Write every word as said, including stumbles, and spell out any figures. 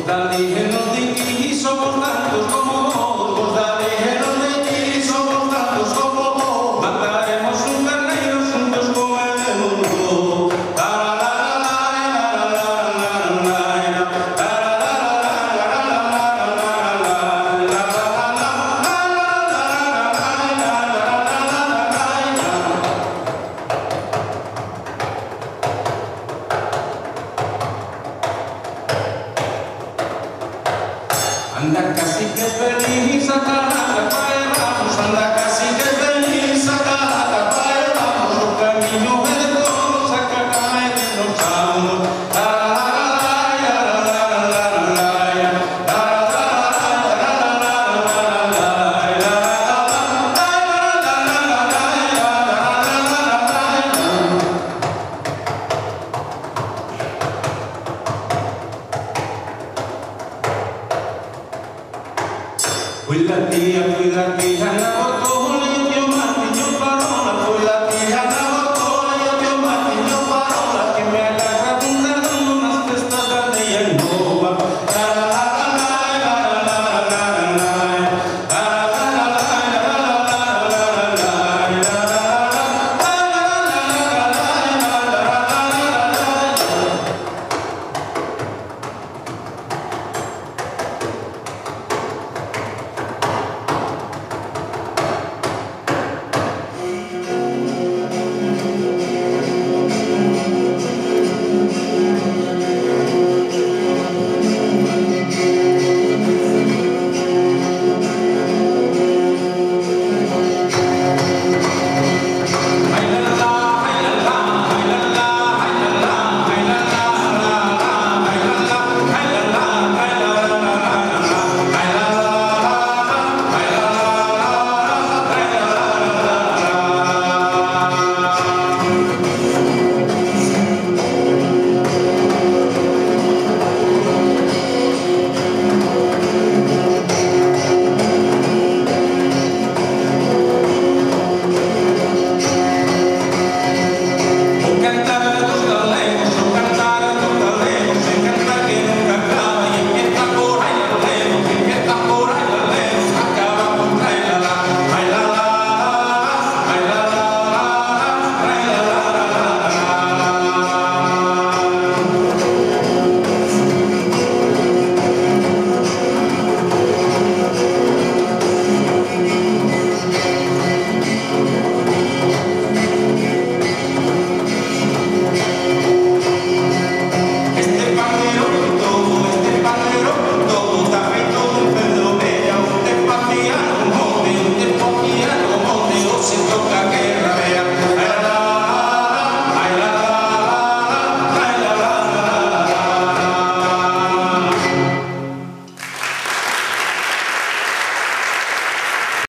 Vos dalígenos de ti, somos tantos como vos. Vos dalígenos de ti, somos tantos como vos. Mataremos un carneiro, juntos comeremos dos. Anda casi que feliz, saca la calle, vamos. Anda casi que feliz, saca la calle, vamos. Los caminos de todos, saca la calle de los chavos. Cuida tía, cuida que ya no